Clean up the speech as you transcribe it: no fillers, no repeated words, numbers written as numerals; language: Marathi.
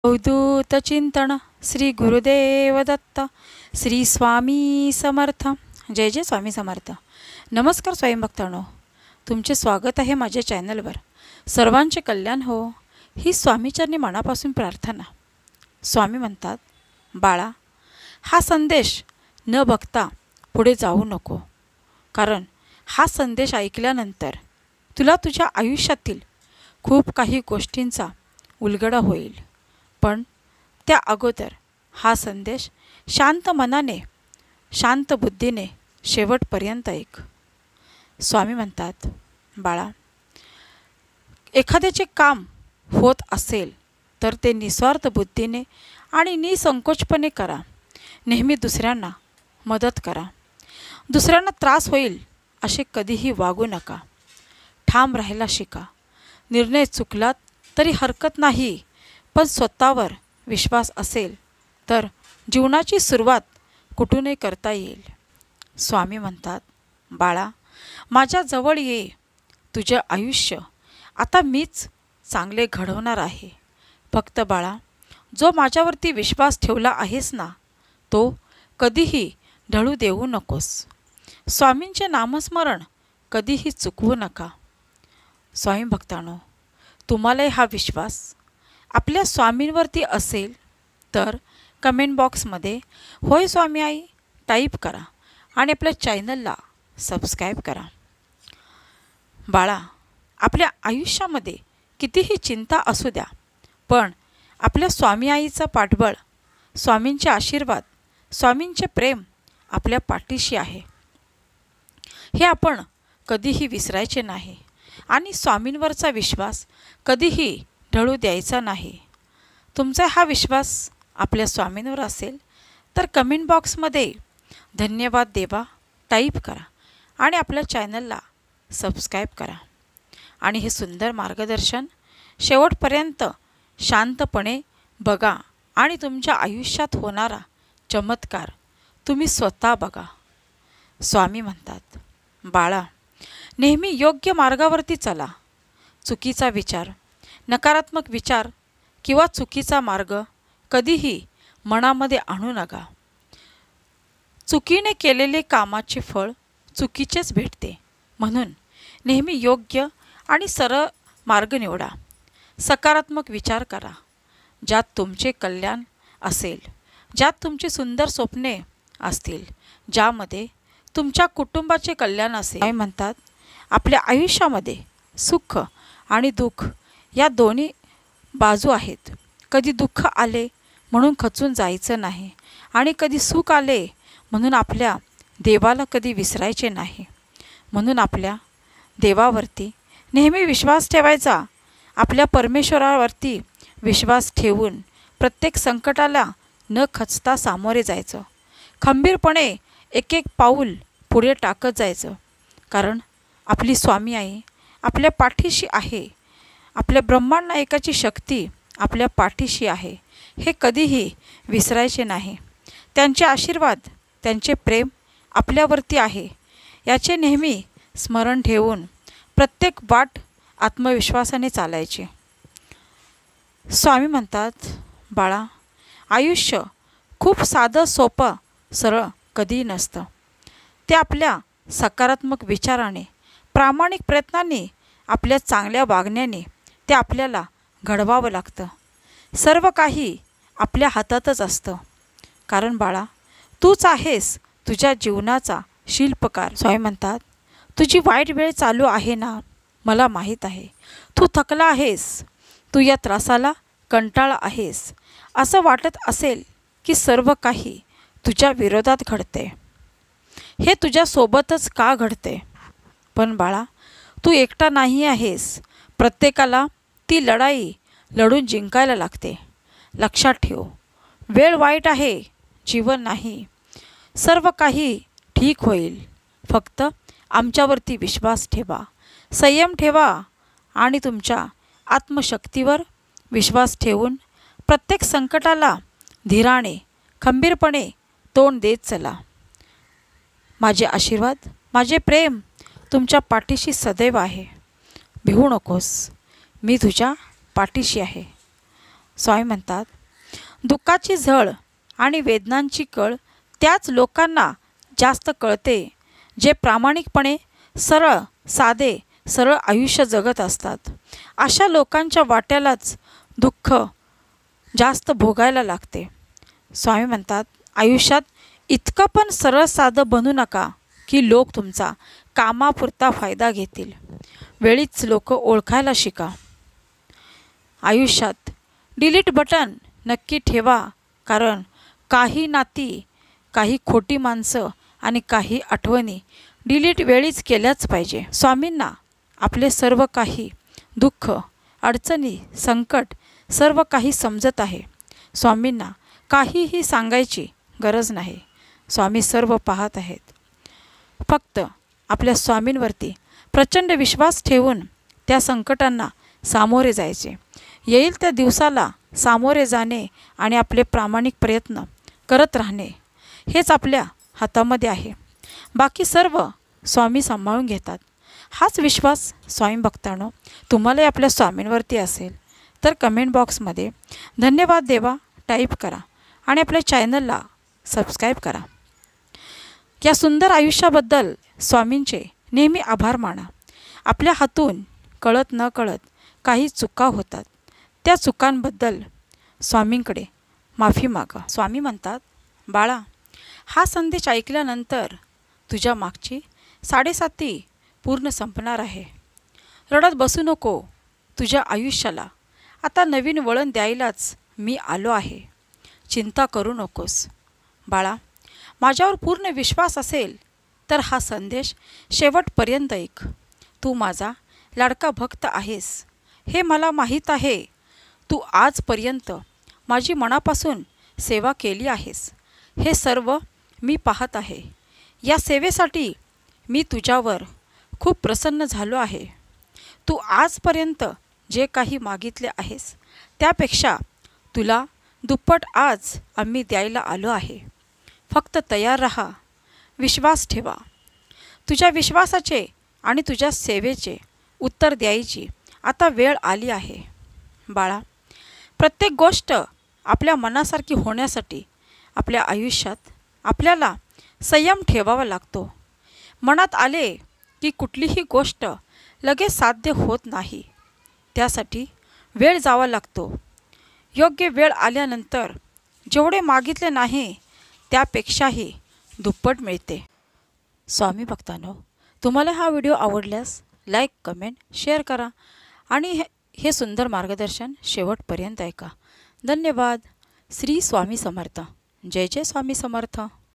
अवधूत चिंतन श्री गुरुदेव दत्त श्री स्वामी समर्थ। जय जय स्वामी समर्थ। नमस्कार स्वयंभक्तांनो, तुमचे स्वागत आहे माझ्या चॅनलवर। सर्वांचे कल्याण हो ही स्वामीचरणी मनापासून प्रार्थना। स्वामी म्हणतात, बाळा, हा संदेश न बघता पुढे जाऊ नको, कारण हा संदेश ऐकल्यानंतर तुला तुझ्या आयुष्यातील खूप काही गोष्टींचा उलगडा होईल। पण त्या अगोदर हा संदेश शांत मनाने, शांत बुद्धीने शेवटपर्यंत ऐक। स्वामी म्हणतात, बाळा, एखाद्याचे काम होत असेल तर ते निस्वार्थ बुद्धीने आणि निसंकोचपणे करा। नेहमी दुसऱ्यांना मदत करा। दुसऱ्यांना त्रास होईल असे कधीही वागू नका। ठाम राहायला शिका। निर्णय चुकलात तरी हरकत नाही, पण स्वतःवर विश्वास असेल तर जीवनाची सुरुवात कुठूनही करता येईल। स्वामी म्हणतात, बाळा, माझ्या जवळ ये। तुझे आयुष्य आता मीच चांगले घडवणार आहे। फक्त बाळा, जो माझ्यावरती विश्वास ठेवला आहेस ना, तो कधीही ढळू देऊ नकोस। स्वामींचे नामस्मरण कधीही चुकवू नका। स्वामी भक्तांनो, तुम्हालाही हा विश्वास आपल्या स्वामींवरती असेल तर कमेंट बॉक्समध्ये होय स्वामी आई टाईप करा आणि आपल्या चॅनलला सबस्क्राईब करा। बाळा, आपल्या आयुष्यामध्ये कितीही चिंता असू द्या, पण आपल्या स्वामी आईचा पाठबळ, स्वामींचे आशीर्वाद, स्वामींचे प्रेम आपल्या पाठीशी आहे, हे आपण कधीही विसरायचे नाही। आणि स्वामींवरचा विश्वास कधीही ढळू द्यायचा नाही। तुमचा हा विश्वास आपल्या स्वामींवर असेल तर कमेंट बॉक्समध्ये धन्यवाद देवा टाईप करा आणि आपल्या चॅनलला सबस्क्राईब करा। आणि हे सुंदर मार्गदर्शन शेवटपर्यंत शांतपणे बघा आणि तुमच्या आयुष्यात होणारा चमत्कार तुम्ही स्वतः बघा। स्वामी म्हणतात, बाळा, नेहमी योग्य मार्गावरती चला। चुकीचा विचार, नकारात्मक विचार किंवा चुकीचा मार्ग कधीही मनामध्ये आणू नका। चुकीने केलेले कामाचे फळ चुकीचेच भेटते, म्हणून नेहमी योग्य आणि सरळ मार्ग निवडा। सकारात्मक विचार करा, ज्यात तुमचे कल्याण असेल, ज्यात तुमची सुंदर स्वप्ने असतील, ज्यामध्ये तुमच्या कुटुंबाचे कल्याण असेल। काय म्हणतात, आपल्या आयुष्यामध्ये सुख आणि दुःख या दोन्ही बाजू आहेत। कधी दुःख आले म्हणून खचून जायचं नाही, आणि कधी सुख आले म्हणून आपल्या देवाला कधी विसरायचे नाही। म्हणून आपल्या देवावरती नेहमी विश्वास ठेवायचा। आपल्या परमेश्वरावरती विश्वास ठेवून प्रत्येक संकटाला न खचता सामोरे जायचं। खंबीरपणे एक एक पाऊल पुढे टाकत जायचं, कारण आपली स्वामी आई आपल्या पाठीशी आहे। आपल्या ब्रह्मांड नायकाची शक्ती आपल्या पाठीशी आहे, हे कधीही विसरायचे नाही। त्यांचे आशीर्वाद, त्यांचे प्रेम आपल्यावरती आहे, याचे नेहमी स्मरण ठेवून प्रत्येक वाट आत्मविश्वासाने चालायची। स्वामी म्हणतात, बाळा, आयुष्य खूप साधं सोपं सरळ कधी नसतं। ते आपल्या सकारात्मक विचाराने, प्रामाणिक प्रयत्नांनी, आपल्या चांगल्या वागण्याने ते आपल्याला घडवावं लागतं। सर्व काही आपल्या हातातच असतं, कारण बाळा, तूच आहेस तुझ्या जीवनाचा शिल्पकार। स्वामी म्हणतात, तुझी वाईट वेळ चालू आहे ना, मला माहीत आहे। तू थकला आहेस, तू या त्रासाला कंटाळा आहेस, असं वाटत असेल की सर्व काही तुझ्या विरोधात घडते, हे तुझ्यासोबतच का घडते? पण बाळा, तू एकटा नाही आहेस। प्रत्येकाला ती लढाई लढून जिंकायला लागते। लक्षात ठेव, वेळ वाईट आहे, जीवन नाही। सर्व काही ठीक होईल। फक्त आमच्यावरती विश्वास ठेवा, संयम ठेवा आणि तुमच्या आत्मशक्तीवर विश्वास ठेवून प्रत्येक संकटाला धीराने, खंबीरपणे तोंड देत चला। माझे आशीर्वाद, माझे प्रेम तुमच्या पाठीशी सदैव आहे। भिवू नकोस, मी तुझ्या पाठीशी आहे। स्वामी म्हणतात, दुःखाची झळ आणि वेदनांची कळ त्याच लोकांना जास्त कळते जे प्रामाणिकपणे साधे सरळ आयुष्य जगत असतात. अशा लोकांच्या वाट्यालाच दुःख जास्त भोगायला लागते. स्वामी म्हणतात, आयुष्यात इतकं पण सरळ साधं बनू नका की लोक तुमचा कामापुरता फायदा घेतील. वेळीच लोक ओळखायला शिका. आयुष्यात डिलीट बटन नक्की ठेवा, कारण काही नाती, काही खोटी माणसं आणि काही आठवणी डिलीट वेळीच केल्याच पाहिजे. स्वामींना आपले सर्व काही दुःख, अडचणी, संकट सर्व काही समजत आहे. स्वामींना काहीही सांगायची गरज नाही. स्वामी सर्व पाहत आहेत. फक्त आपल्या स्वामींवरती प्रचंड विश्वास ठेवून त्या संकटांना सामोरे जायचे. येईल त्या दिवसाला सामोरे जाणे आणि आपले प्रामाणिक प्रयत्न करत राहणे हेच आपल्या हातामध्ये आहे. बाकी सर्व स्वामी सांभाळून घेतात. हाच विश्वास स्वामी भक्तांनो तुम्हालाही आपल्या स्वामींवरती असेल तर कमेंट बॉक्समध्ये धन्यवाद देवा टाईप करा आणि आपल्या चॅनलला सबस्क्राईब करा. या सुंदर आयुष्याबद्दल स्वामींचे नेहमी आभार माना. आपल्या हातून कळत न कळत काही चुका होतात. त्या चुकांबद्दल स्वामींकडे माफी मागा. स्वामी म्हणतात, बाळा, हा संदेश ऐकल्यानंतर तुझ्या मागची 7.5 पूर्ण संपणार आहे. रडत बसू नको. तुझ्या आयुष्याला आता नवीन वळण द्यायलाच मी आलो आहे. चिंता करू नकोस. बाळा, माझ्यावर पूर्ण विश्वास असेल तर हा संदेश शेवटपर्यंत ऐक. तू माझा लाडका भक्त आहेस हे मला माहीत आहे. तू आजपर्यंत माझी मनापासून सेवा केली आहेस हे सर्व मी पाहत आहे. या सेवेसाठी मी तुझ्यावर खूप प्रसन्न झालो आहे. तू आजपर्यंत जे काही मागितले आहेस त्यापेक्षा तुला दुप्पट आज आम्ही द्यायला आलो आहे. फक्त तयार रहा. विश्वास ठेवा. तुझ्या विश्वासाचे आणि तुझ्या सेवेचे उत्तर द्यायची आता वेळ आली आहे. बाळा, प्रत्येक गोष्ट आपल्या मनासारखी होण्यासाठी आपल्या आयुष्यात आपल्याला संयम ठेवावा लागतो. मनात आले की कुठलीही गोष्ट लगेच साध्य होत नाही. त्यासाठी वेळ जावा लागतो. योग्य वेळ आल्यानंतर जेवढे मागितले नाही त्यापेक्षाही दुप्पट मिळते. स्वामी भक्तांनो, तुम्हाला हा व्हिडिओ आवडल्यास लाईक, कमेंट, शेअर करा आणि हे सुंदर मार्गदर्शन शेवटपर्यंत ऐका. धन्यवाद. श्री स्वामी समर्थ. जय जय स्वामी समर्थ.